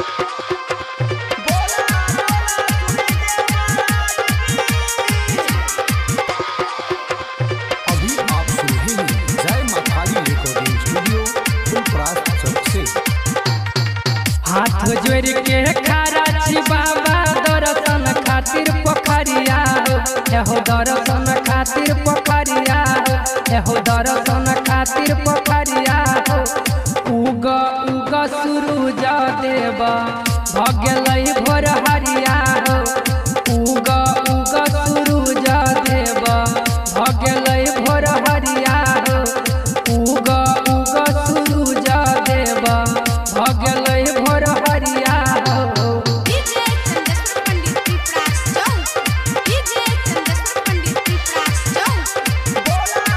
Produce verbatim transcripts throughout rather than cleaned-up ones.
हाथ जोड़ के खड़ा छी बाबा दर्शन खातिर पोखरिया हो, एहो दर्शन खातिर पोखरिया हो, एहो दर्शन खातिर पोखरिया हो। उग उग सूरज देव भ गेलै भोर हरिया हो, उग उग सूरज देव भ गेलै भोर हरिया हो, उग उग सूरज देव भ गेलै भोर हरिया हो। डीजे चंद्रशेखर पंडित की प्रास जाऊं, डीजे चंद्रशेखर पंडित की प्रास जाऊं।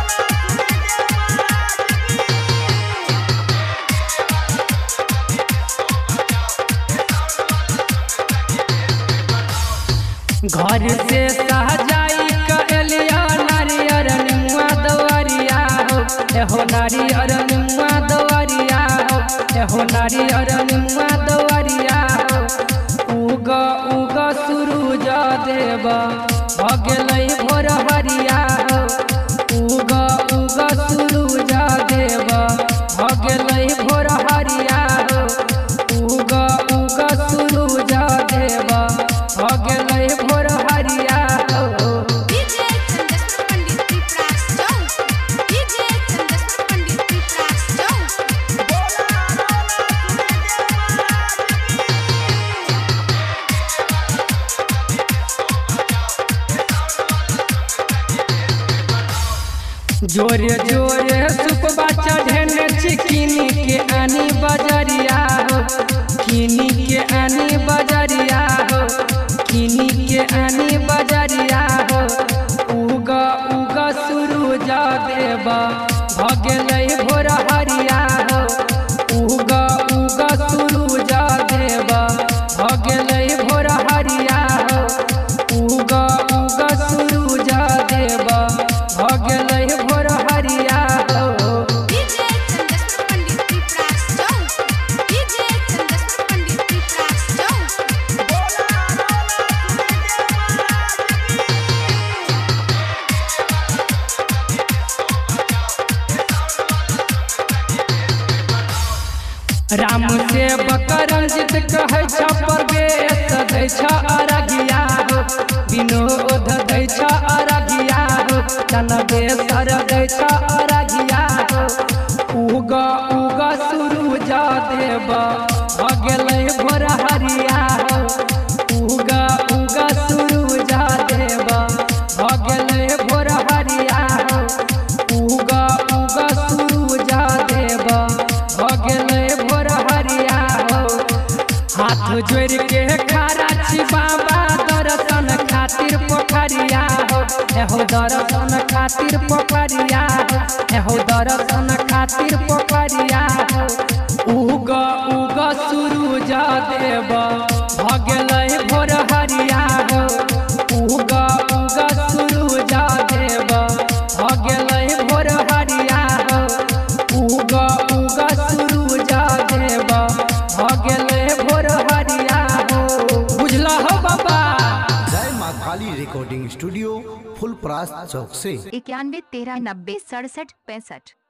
घर से सहजाई कलिया नारियर निमुआ दवरिया हो, एहो नारियर निमुआ दवरिया हो, एहो नारियर निमुआ दवरिया हो। उग उग सूरज देव भ गेलै भोर हरिया हो, उग उग सूरज देव भ गेलै भोर हरिया हो, उग उग सूरज देव भ गेलै भोर हरिया हो। डीजे चंद्रशेखर पंडित की प्रास जाऊं, डीजे चंद्रशेखर पंडित की प्रास जाऊं। जोरे जोरे सुपबा चढ़ेने छी किनी के आनी बजरिया हो, किनी के आनी बजरिया हो, किनी के आनी बजरिया हो। उग उग सूरज देव भ गेलै भोर हरिया हो, उग उग सूरज देव भ गेलै भोर हरिया हो, उग उग सूरज देव भ गेलै भोर हरिया हो। डीजे चंद्रशेखर पंडित की प्रास जाऊं, डीजे चंद्रशेखर पंडित की प्रास जाऊं। राम से बकरंजित कहै छ परवेश दै छ अरगिया हो, विनोद दै छ अरगिया हो, चनबेसर दै छ अरगिया हो। उग उग सूरज देव भ गेलै भोर हरिया हो, उग उग सूरज देव भ गेलै भोर हरिया हो, उग उग सूरज देव भ गेलै भोर हरिया हो। हाथ जोड़ के खड़ा छी बाबा दर्शन खातिर पोखरिया हो, एहो दर्शन खातिर पोखरिया हो, एहो दर्शन खातिर पोखरिया हो। उग उग सूरज देव भ गेलै भोर हरिया हो, उग उग सूरज देव भ गेलै भोर हरिया हो, उग उग सूरज देव भ गेलै भोर हरिया हो। बुझला हो बाबा। जय माँ काली रिकॉर्डिंग स्टूडियो फुलपरास चौक से इक्यानवे तेरह नब्बे सड़सठ पैंसठ।